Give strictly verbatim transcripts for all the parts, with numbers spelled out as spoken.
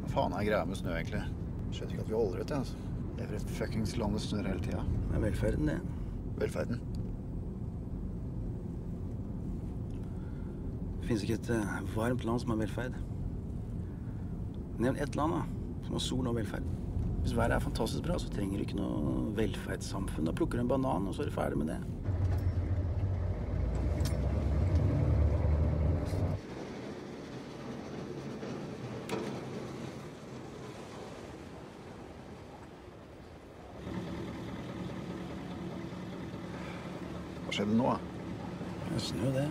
Hva faen er greia med snø, egentlig? Skjønner ikke at vi holder ut, altså. Lever et fuckings land og snør hele tida. Det er velferden, det. Velferden? Det finnes ikke et uh, varmt land som har velferd. Nevn ett land da, som har sol og velferd. Hvis været er fantastisk bra, så trenger du ikke noe velferdssamfunn. Da plukker du en banan, og så er du ferdig med det. Hva skjedde nå, da? Det er snø, det.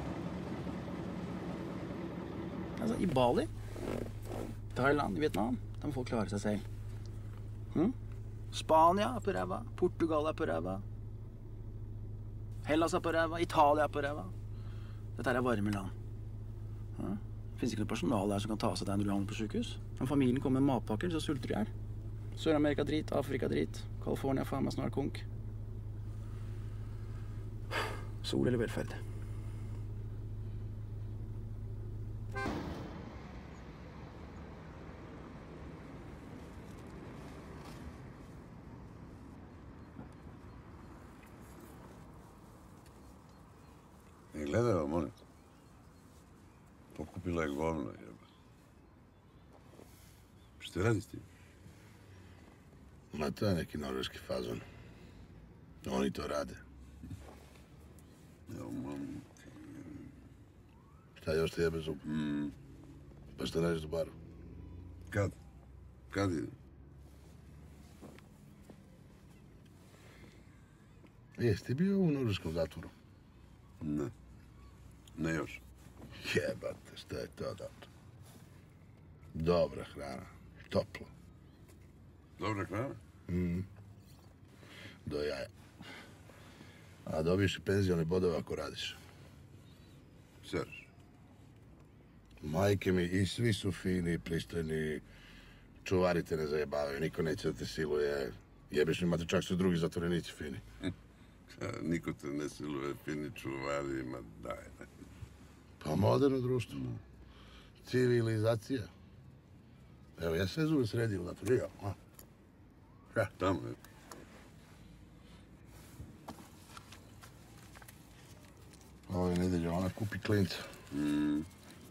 Altså, i Bali, Thailand, Vietnam, de får klare seg selv. Hm? Spania er på ræva, Portugal er på ræva, Hellas er på ræva, Italia er på ræva. Dette er varme land. Ja? Det finnes ikke noe personal der som kan ta seg deg når du havner på sykehus. Om familien kommer med matpakker, så sulter du ihjel. Sør-Amerika drit, Afrika drit, California faen meg snart konk. Sol eller velferd? I gledaju molim. Pokupila je govno, jeba. Šta radi s tim? Ma to je neki norveški fazon. Oni to rade. Evo, mam... Šta još te jebe zub? Mm. Pa šta radiš do baru? Kad? Kad idem? Jesi ti bio u norveškom zatvoru? Ne. Ne još. Jebate, šta je to dobro? Dobra hrana. Toplo. Dobra hrana? Mm. Do jaja. A dobiješ i penzione bodove ako radiš. Seraš? Majke mi, i svi su fini, pristojni, čuvari te ne zajebavaju, niko neće da te siluje. Jebeš, imate čak su drugi zatvorenici fini. Niko te ne siluje, fini čuvari, ma daj. Pa moderno društvo. Civilizacija. Evo, ja sve zube sredio u zatvoru. Ja, a? Ja. Tamo je. Ove nedelje ona kupi klinca. Mm.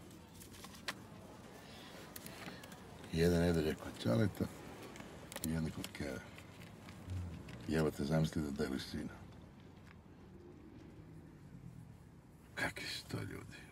Jedne nedelje kod Ćaleta i jedne kod Keve. I evo te zamisli da deliš sina. Kakvi su to ljudi?